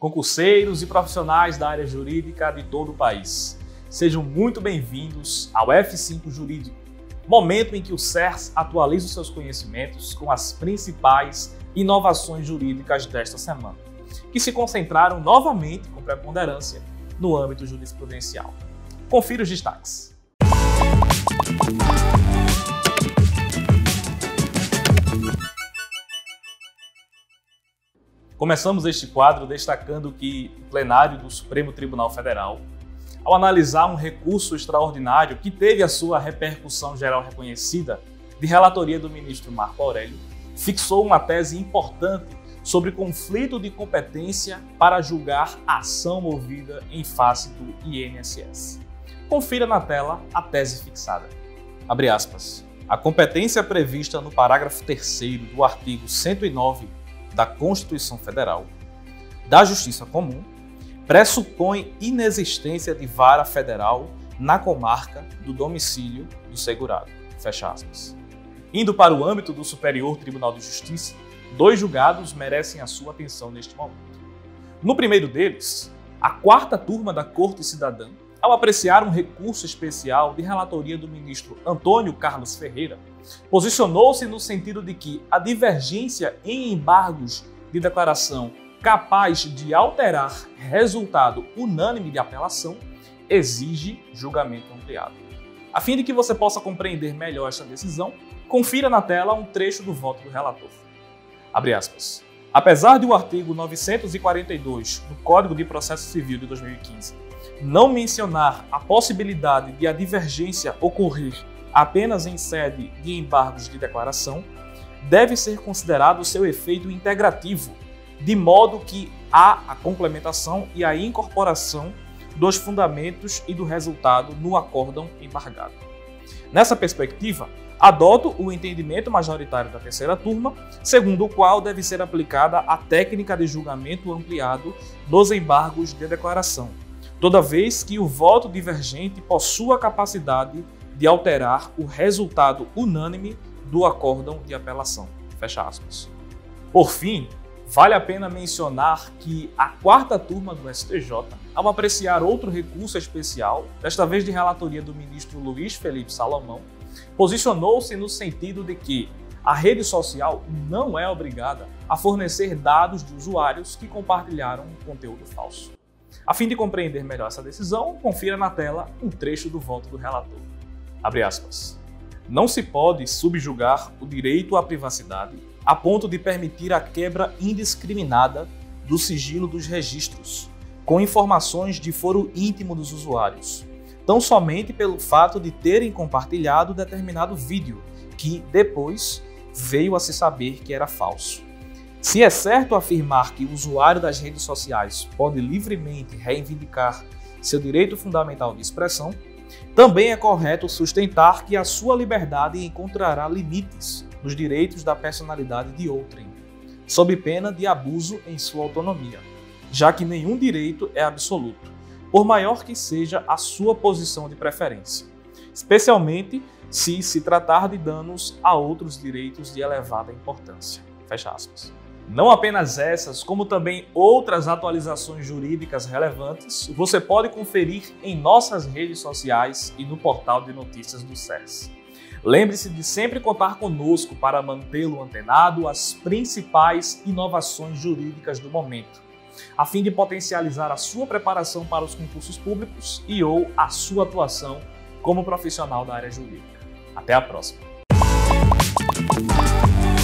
concurseiros e profissionais da área jurídica de todo o país. Sejam muito bem-vindos ao F5 Jurídico, momento em que o CERS atualiza os seus conhecimentos com as principais inovações jurídicas desta semana, que se concentraram novamente com preponderância no âmbito jurisprudencial. Confira os destaques. Começamos este quadro destacando que o plenário do Supremo Tribunal Federal, ao analisar um recurso extraordinário que teve a sua repercussão geral reconhecida de relatoria do ministro Marco Aurélio, fixou uma tese importante sobre conflito de competência para julgar a ação movida em face do INSS. Confira na tela a tese fixada. Abre aspas. A competência prevista no parágrafo 3º do artigo 109 da Constituição Federal, da Justiça Comum, pressupõe inexistência de vara federal na comarca do domicílio do segurado. Fecha aspas. Indo para o âmbito do Superior Tribunal de Justiça, dois julgados merecem a sua atenção neste momento. No primeiro deles, a quarta turma da Corte Cidadã, ao apreciar um recurso especial de relatoria do ministro Antônio Carlos Ferreira, posicionou-se no sentido de que a divergência em embargos de declaração capaz de alterar resultado unânime de apelação exige julgamento ampliado. A fim de que você possa compreender melhor esta decisão, confira na tela um trecho do voto do relator. Abre aspas. Apesar de o artigo 942 do Código de Processo Civil de 2015 não mencionar a possibilidade de a divergência ocorrer apenas em sede de embargos de declaração, deve ser considerado seu efeito integrativo, de modo que há a complementação e a incorporação dos fundamentos e do resultado no acórdão embargado. Nessa perspectiva, adoto o entendimento majoritário da terceira turma, segundo o qual deve ser aplicada a técnica de julgamento ampliado dos embargos de declaração, toda vez que o voto divergente possua a capacidade de alterar o resultado unânime do acórdão de apelação. Fecha aspas. Por fim, vale a pena mencionar que a quarta turma do STJ, ao apreciar outro recurso especial, desta vez de relatoria do ministro Luiz Felipe Salomão, posicionou-se no sentido de que a rede social não é obrigada a fornecer dados de usuários que compartilharam um conteúdo falso. A fim de compreender melhor essa decisão, confira na tela um trecho do voto do relator. Abre aspas. Não se pode subjugar o direito à privacidade a ponto de permitir a quebra indiscriminada do sigilo dos registros, com informações de foro íntimo dos usuários, tão somente pelo fato de terem compartilhado determinado vídeo, que depois veio a se saber que era falso. Se é certo afirmar que o usuário das redes sociais pode livremente reivindicar seu direito fundamental de expressão, também é correto sustentar que a sua liberdade encontrará limites nos direitos da personalidade de outrem, sob pena de abuso em sua autonomia, já que nenhum direito é absoluto, por maior que seja a sua posição de preferência, especialmente se se tratar de danos a outros direitos de elevada importância. Fecha aspas. Não apenas essas, como também outras atualizações jurídicas relevantes, você pode conferir em nossas redes sociais e no portal de notícias do CERS. Lembre-se de sempre contar conosco para mantê-lo antenado às principais inovações jurídicas do momento, a fim de potencializar a sua preparação para os concursos públicos e/ou a sua atuação como profissional da área jurídica. Até a próxima!